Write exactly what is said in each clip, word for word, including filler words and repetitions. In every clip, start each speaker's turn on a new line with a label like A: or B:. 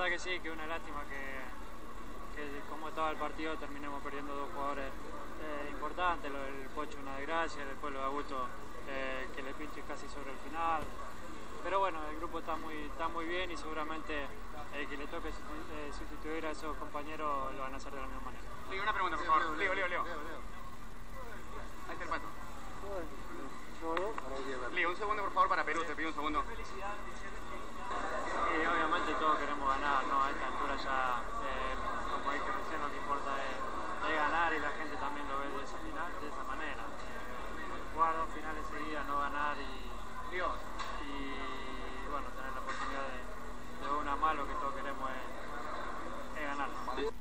A: verdad que sí, que una lástima que, que como estaba el partido terminemos perdiendo dos jugadores eh, importantes, lo del Pocho una desgracia, después lo de Augusto eh, que le pinche casi sobre el final. Pero bueno, el grupo está muy, está muy bien y seguramente el que le toque eh, sustituir a esos compañeros lo van a hacer de la misma manera.
B: Leo, una pregunta, por favor. Leo, Leo, Leo. Ahí está el pato. Leo, un segundo, por favor, para Perú, te pido un segundo.
A: Sí, obviamente todos queremos ganar, ¿no? A esta altura ya, eh, como dije recién, lo que importa es, es ganar y la gente también lo ve de esa, de esa manera. Eh, jugar dos finales seguidas, no ganar y,
B: Dios.
A: y bueno, tener la oportunidad de, de una más, lo que todos queremos es, es ganar.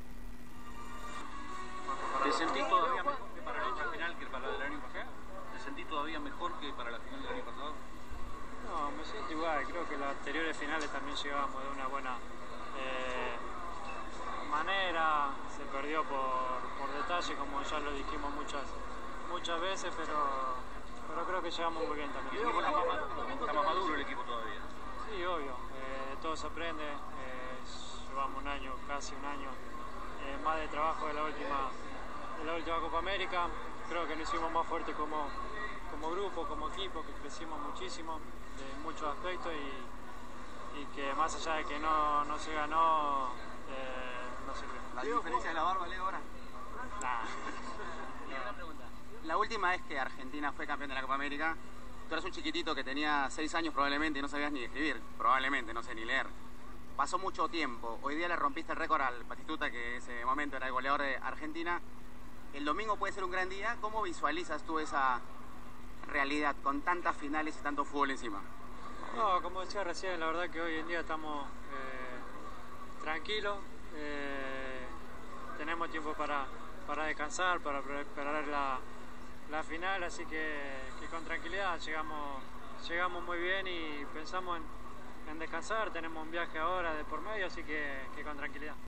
C: ¿Te sentís todavía mejor que para la otra final que para la del año pasado? ¿Te sentís todavía mejor que para la final del año pasado?
A: No, me siento igual, creo que las anteriores finales también llegábamos de una buena eh, manera, se perdió por, por detalle, como ya lo dijimos muchas, muchas veces, pero, pero creo que llegamos muy bien también.
C: ¿Está más maduro, está más maduro el equipo todavía?
A: Sí, obvio, eh, de todo se aprende, eh, llevamos un año, casi un año, eh, más de trabajo de la última, de la última Copa América, creo que nos hicimos más fuertes como, como grupo, como equipo, que crecimos muchísimo en muchos aspectos y, y que más allá de que no, no se ganó, eh, no sirvió.
B: ¿La diferencia de la barba, Leo, ahora?
A: Nah.
B: Una pregunta. La última vez que Argentina fue campeón de la Copa América, tú eras un chiquitito que tenía seis años probablemente y no sabías ni escribir, probablemente, no sé ni leer. Pasó mucho tiempo, hoy día le rompiste el récord al Batistuta, que en ese momento era el goleador de Argentina. El domingo puede ser un gran día, ¿cómo visualizas tú esa realidad con tantas finales y tanto fútbol encima?
A: No, como decía recién, la verdad que hoy en día estamos eh, tranquilos, eh, tenemos tiempo para, para descansar, para preparar la, la final, así que, que con tranquilidad llegamos, llegamos muy bien y pensamos en, en descansar, tenemos un viaje ahora de por medio, así que, que con tranquilidad.